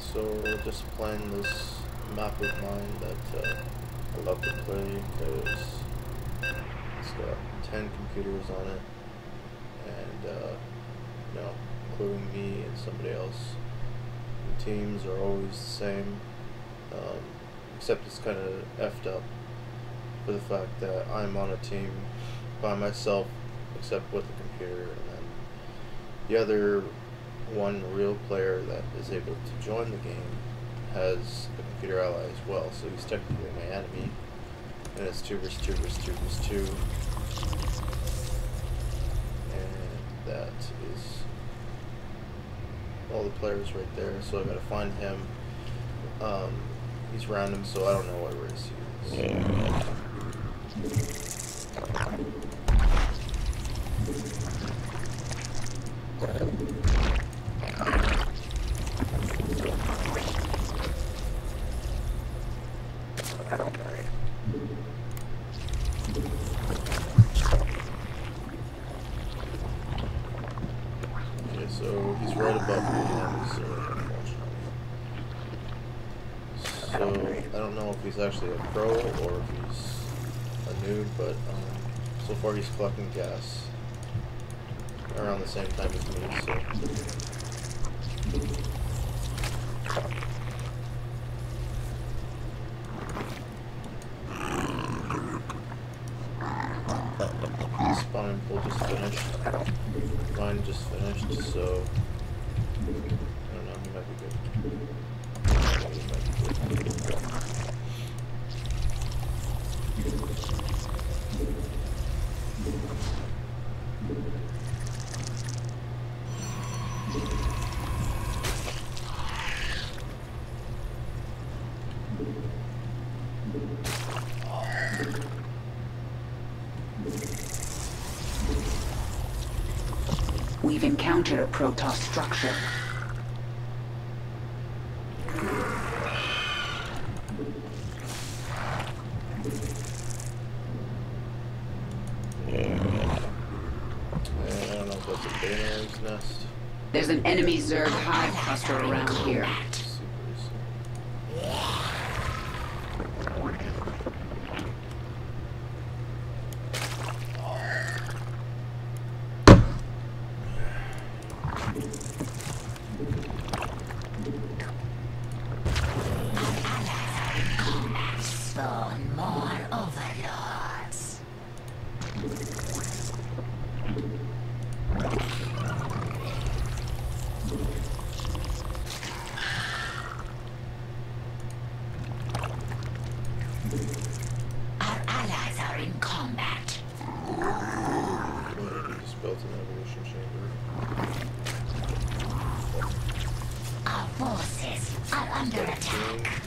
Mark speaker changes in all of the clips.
Speaker 1: So just playing this map of mine that I love to play because it's got 10 computers on it, and you know, including me and somebody else. The teams are always the same, except it's kind of effed up for the fact that I'm on a team by myself, except with the computer, and then the other one real player that is able to join the game has a computer ally as well, so he's technically my enemy, and it's 2 versus 2 versus 2 versus 2, and that is all the players right there. So I gotta find him. He's random, so I don't know what race he is. Okay, so he's right above me, so I don't know if he's actually a pro or if he's a noob, but so far he's collecting gas around the same time as me, so spawning pool just finished. Mine just finished, so I don't know, he might be good.
Speaker 2: We've encountered a Protoss structure.
Speaker 1: Nest.
Speaker 2: There's an enemy Zerg hive cluster around here.
Speaker 3: Spawn more overlords. Our allies are in combat.
Speaker 1: Just built an evolution chamber.
Speaker 3: Our forces are under attack.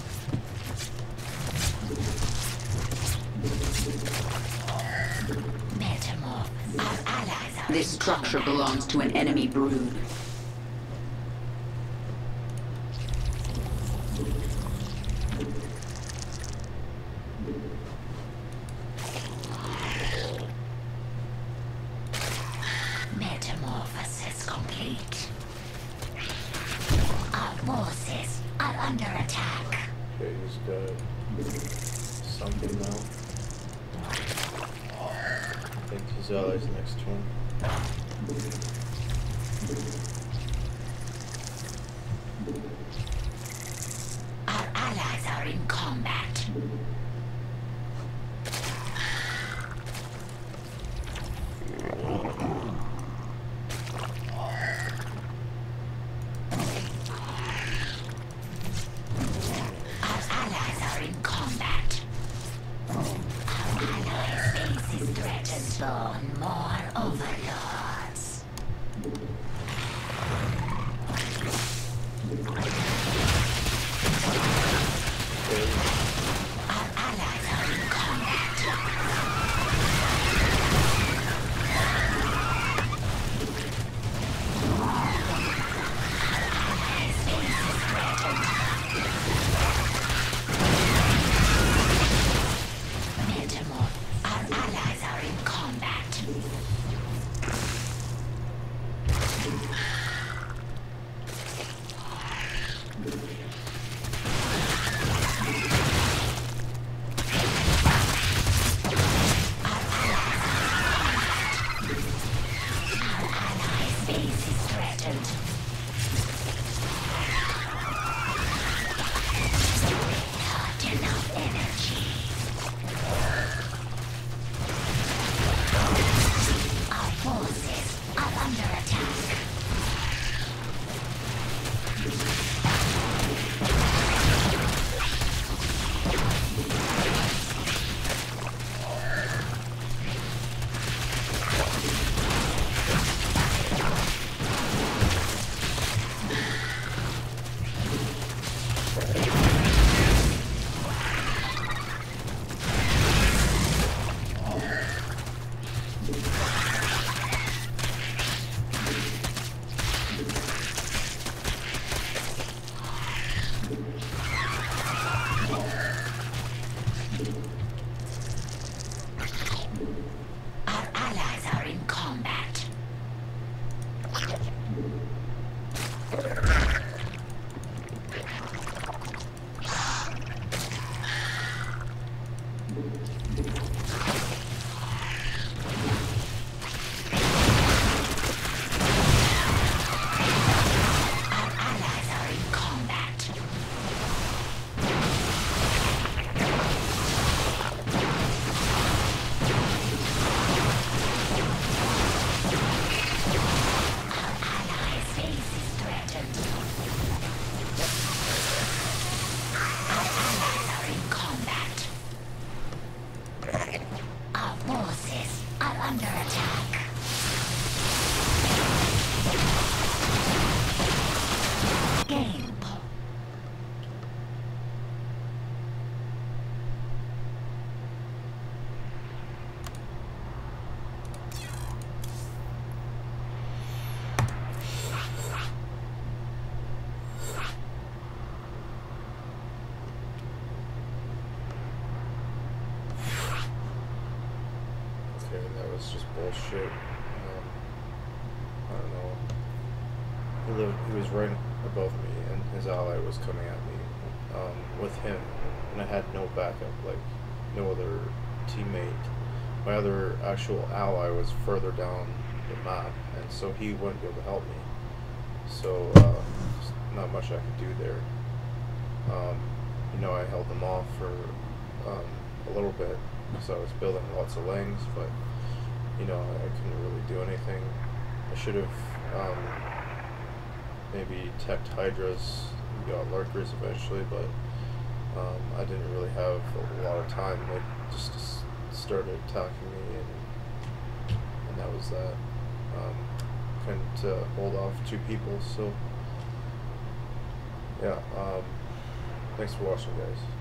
Speaker 3: Metamorph. Our allies are
Speaker 2: This structure belongs to an enemy brood.
Speaker 3: Metamorphosis complete. Our forces are under attack.
Speaker 1: Okay, he's got something now. I think his ally's next to him.
Speaker 3: Our allies are in combat. Our allies are in combat. Our allies' base is threatened. Spawn more overlords. Our allies are in combat. Metamorph. Our allies are in combat. base is threatened. Not enough energy. Our forces are under attack. Our allies are in combat. Our allies are in combat. Allies' base is threatened. Our allies are in combat. Our forces are under attack. Game.
Speaker 1: Okay, that was just bullshit. I don't know. He was right above me, and his ally was coming at me with him, and I had no backup, like no other teammate. My other actual ally was further down the map, and so he wouldn't be able to help me. So just not much I could do there. You know, I held them off for a little bit, so I was building lots of lanes, but you know, I couldn't really do anything. I should have maybe teched Hydras, we got Lurkers eventually, but I didn't really have a lot of time. They just started attacking me, and that was that. Couldn't hold off 2 people, so yeah, thanks for watching, guys.